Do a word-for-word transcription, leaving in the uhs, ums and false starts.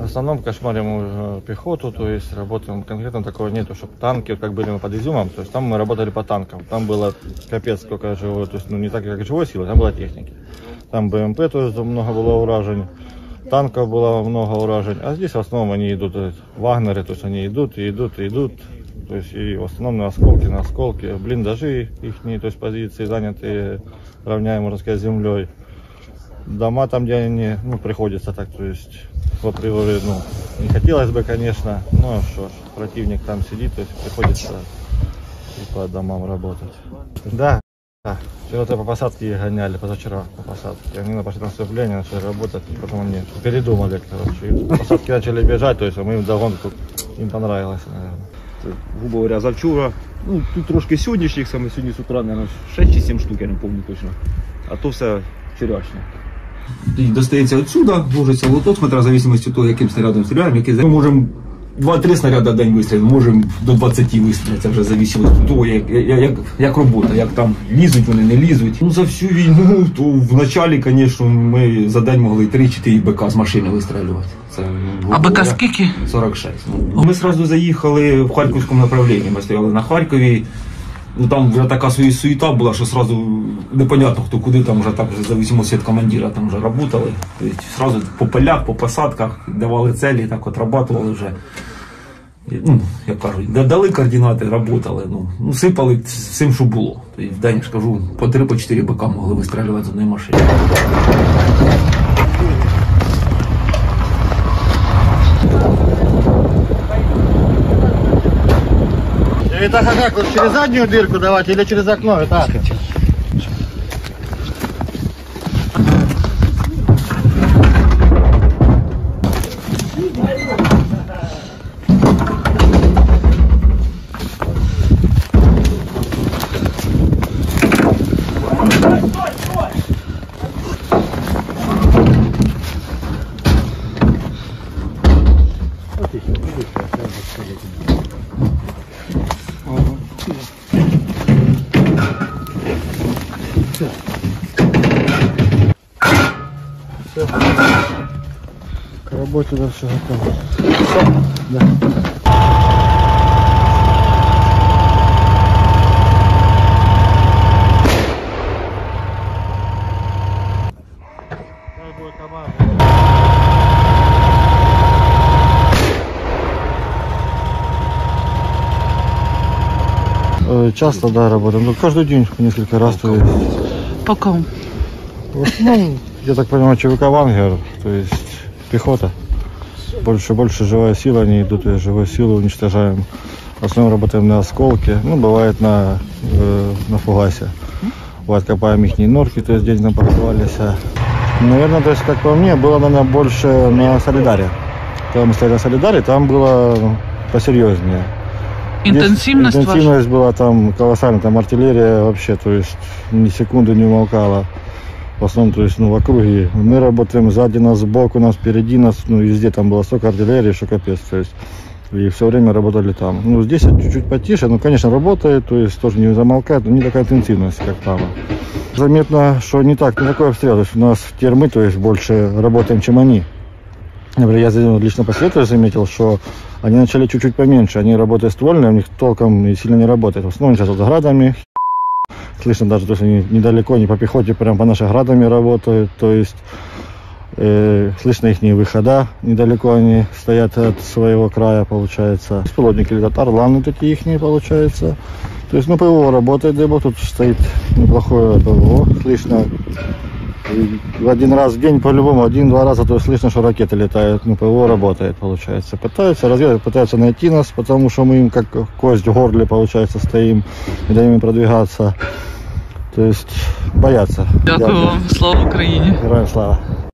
основном кошмарим пехоту, то есть работаем конкретно такого нету, чтобы танки, как были мы под Изюмом, то есть там мы работали по танкам, там было капец сколько живой, то есть ну не так как живой силы, там была техники, там БМП, то есть много было уражень, танков было много уражень, а здесь в основном они идут, вагнеры, то есть они идут и идут и идут, то есть и в основном на осколки, на осколки, блиндажи их, то есть позиции заняты, равняем, можно сказать, землей. Дома там, где они, ну, приходится так, то есть, по природе, ну, не хотелось бы, конечно, но что ж, противник там сидит, то есть приходится и по домам работать. Да, да, вчера-то по посадке гоняли, позавчера по посадке, они пошли на наступление, начали работать, потом они передумали, короче, и по посадке начали бежать, то есть мы им догонку, им понравилось, наверное. Грубо говоря, завчора, ну, тут трошки сьогоднішніх, саме сьогодні з утра, наверное, шесть чи сім штук, я не пам'ятаю точно, а то все вчорашнє. Достається отсюда, ложиться лоток, смотря в зависимости от того, яким снарядом стріляємо, який... Ми можемо два-три снаряди в день вистрілити, можемо до двадцяти вистрілити, це вже залежить від того, як, як, як робота, як там лізуть вони, не лізуть. Ну, за всю війну, то в началі, звісно, ми за день могли три-чотири БК з машини вистрілювати. Це, а БК скільки? сорок шість. Ну, ми одразу заїхали в Харківському направленні, ми стояли на Харкові. Ну там вже така суєта була, що сразу непонятно хто куди, там вже так, в зависимості від командира там вже працювали. Тобто сразу по полях, по посадках давали цілі, так от працювали вже. Ну, як кажуть, дали координати, працювали, ну, ну, сипали всім, що було. Тобто в день, я ж кажу, по три-чотири БК могли вистрілювати з одної машини. И так, а как, вот через заднюю дырку давать или через окно? Так. Все. Все. К работе, да, все готово. Все? Да. Часто, да, работаем. Ну, каждый день, несколько раз. То есть... По ком? Ну, я так понимаю, ЧВК «Вангер», то есть пехота. Больше больше живая сила, они идут из живой силы, уничтожаем. В основном работаем на осколке, ну, бывает на, э, на фугасе. Вот, копаем их норки, то есть день нам покрывались. Наверное, то есть, как по мне, было, наверное, больше на Солидаре. Когда мы стояли на Солидаре, там было посерьезнее. Интенсивность, интенсивность была там колоссальная, там артиллерия вообще, то есть ни секунды не умолкала. В основном, то есть, ну, в округе. Мы работаем сзади нас, сбоку нас, впереди нас, ну, везде там было столько артиллерии, что капец, то есть. И все время работали там. Ну, здесь чуть-чуть потише, ну, конечно, работает, то есть тоже не замолкает, но не такая интенсивность, как там. Заметно, что не так, не такой обстрел, то есть у нас в термы, то есть больше работаем, чем они. Например, я лично по свету заметил, что они начали чуть-чуть поменьше, они работают ствольные, у них толком и сильно не работает. В основном сейчас вот с градами, слышно даже, то есть они недалеко, не по пехоте, прям по нашим градами работают, то есть э, слышно их выхода, недалеко они стоят от своего края, получается. Беспилотники летят, орланы такие их, получается. То есть, ну, ПВО работает, дай бог, тут стоит неплохое ПВО, слышно. И один раз в день по-любому, один-два раза, то слышно, что ракеты летают, ну, ПВО работает, получается. Пытаются разведать, пытаются найти нас, потому что мы им как кость в горле, получается, стоим, не даем им продвигаться. То есть боятся. Дякую вам, слава Україні. Героям слава.